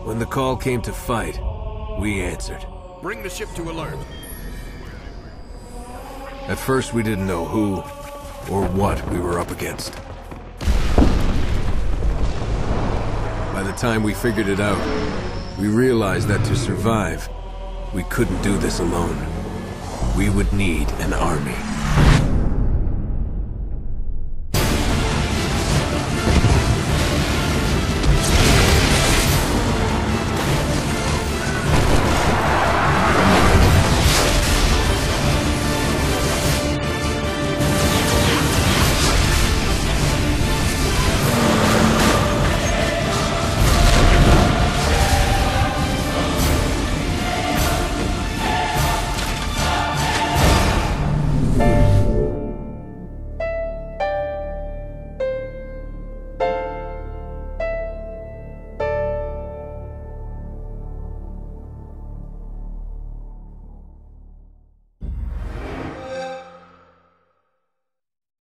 When the call came to fight, we answered. Bring the ship to alert. At first, we didn't know who or what we were up against. By the time we figured it out, we realized that to survive, we couldn't do this alone. We would need an army.